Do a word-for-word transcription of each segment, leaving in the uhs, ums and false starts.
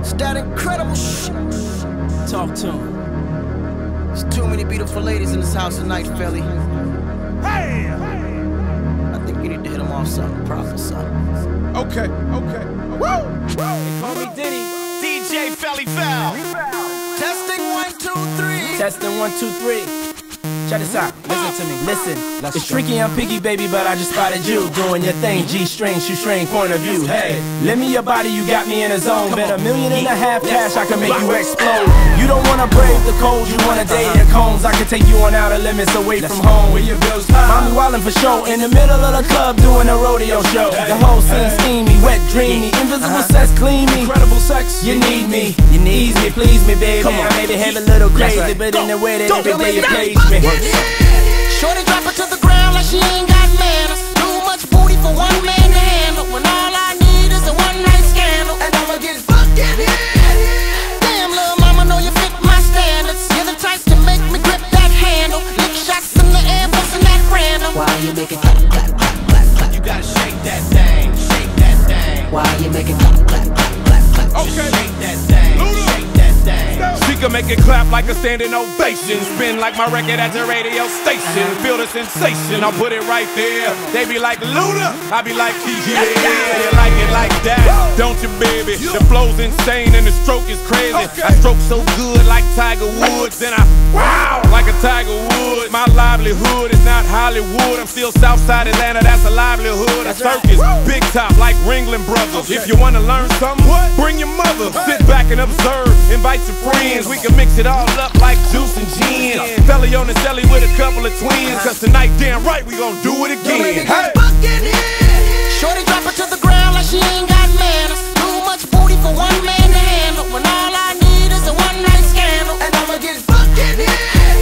It's that incredible shit. Talk to him. There's too many beautiful ladies in this house tonight, Philly. Hey! I think you need to hit them off something proper, son. Okay, okay. Woo! They call me Diddy. D J Felly Foul. Testing one, two, three. Testing one, two, three. Check this out, listen to me, listen. It's tricky, I'm picky, baby, but I just spotted you doing your thing, G-string, shoestring, point of view. Hey, lend me your body, you got me in a zone. Bet a million and a half cash, I can make you explode. You don't wanna brave the cold, you wanna date the cones. I can take you on outer limits away from home. Where your bills high. Mommy wildin' for show, in the middle of the club doing a rodeo show. The whole scene steamy, wet, dreamy, invisible sex, clean me. Incredible sex, you need me, you need me, please me, baby. I maybe have a little crazy, but in the way that every day you please me. Shorty drop her to the ground like she ain't got manners. Too much booty for one man to handle. When all I need is a one-night scandal, and I'ma get fucking hit. Damn, little mama, know you fit my standards. You're the type to make me grip that handle. Lick shots in the air, bustin' that random. Why you make it clap, clap, clap, clap, clap? You gotta shake that thing, shake that thing. Why you make it clap, clap, clap, clap, clap? Okay. Just shake that thing, shake that thing. She can make it clap like a standing ovation. Spin like my record at the radio station. Feel the sensation, I'll put it right there. They be like, Luda, I be like, yeah, you like it like that, don't you, baby? The flow's insane and the stroke is crazy. I stroke so good like Tiger Woods. Then I, wow, like a Tiger Woods. My livelihood is not Hollywood. I'm still Southside Atlanta, that's a livelihood. A circus, big top like Ringling Brothers. If you wanna learn something, bring your mother. Sit back and observe, invite your friends. We can mix it all up like juice and gin. Felly on the celly with a couple of twins. Cause tonight, damn right, we gon' do it again. Hey! Shorty drop her to the ground like she ain't got manners. Too much booty for one man to handle. When all I need is a one-night scandal, and I'ma get fucking hit.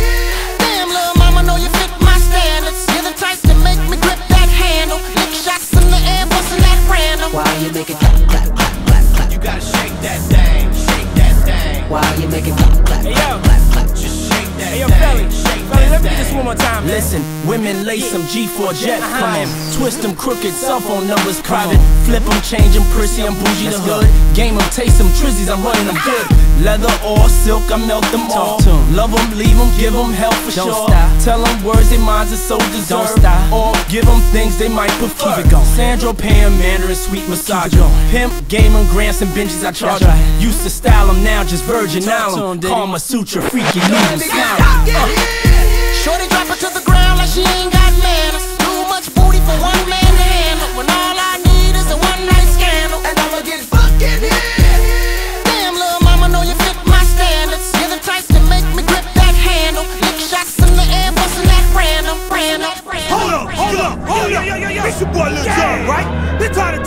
Damn, little mama, know you fit my standards. You're the type to make me grip that handle. Lick shots in the air, bustin' that random. Why you make it clap, clap, clap, clap, clap? You gotta shake that thing, shake that thing. Why you make it clap, clap, hey, clap, clap, clap? Just shake that hey, yo, thing, Felly, shake Felly, that let me thing. get this one more time. Listen, women lace them G four jet. Come on, twist them crooked, cell phone numbers private. Flip them, change them, prissy, I'm bougie the hood. Game them, taste them, trizzies, I'm running them good. Leather or silk, I melt them all. Love them, leave them, give them hell for sure. Tell them words they minds are so deserved. Or give them things they might prefer. Keep it going. Sandro, Pam, Mandarin, sweet massage. Pimp, game them, grants and benches I charge. Used to style them, now just Virgin Island. Kama Sutra, freaky, leave them smiling. Shorty drop her to the ground like she ain't got manners. Too much booty for one man to handle. When all I need is a one-night scandal, and I'ma get fucking hit. Damn, little mama, know you fit my standards. You're the type to make me grip that handle. Lick shots in the air, bustin' that random, random, random. Hold up, hold up, hold up. It's your boy Lil Jon, right? They trying to